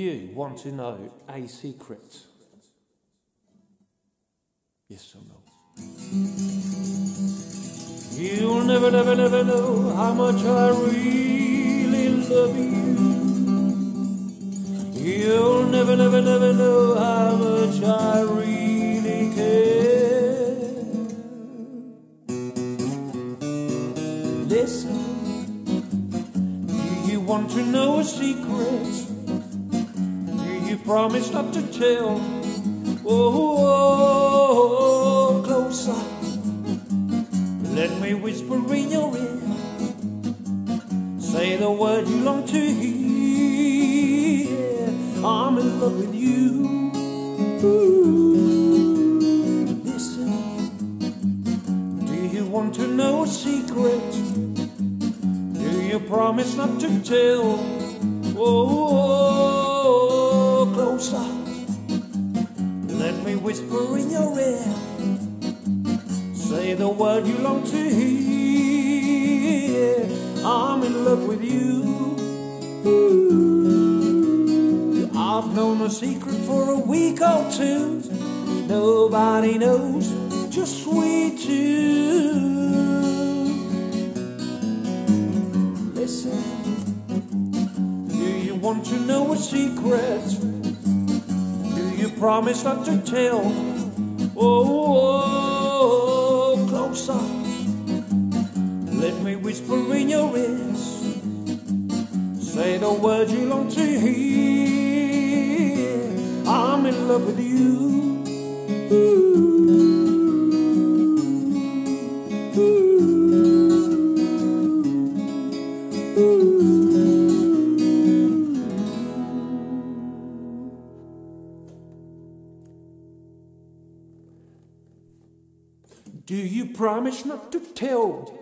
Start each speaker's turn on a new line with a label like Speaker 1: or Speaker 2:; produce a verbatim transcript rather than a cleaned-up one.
Speaker 1: You want to know a secret? Yes or no? You'll never, never, never know how much I really love you. You'll never, never, never know how much I really care. Listen, do you want to know a secret? Do you promise not to tell? Oh, oh, oh, closer. Let me whisper in your ear. Say the word you long to hear. I'm in love with you. Ooh, listen. Do you want to know a secret? Do you promise not to tell? Oh, closer. Let me whisper in your ear. Say the word you long to hear. I'm in love with you. Ooh, I've known a secret for a week or two. Nobody knows, just we two. Listen, do you want to know a secret? Do you promise not to tell? Oh, oh, closer. Let me whisper in your ears. Say the word you long to hear. I'm in love with you. Ooh, ooh, ooh. Do you promise not to tell?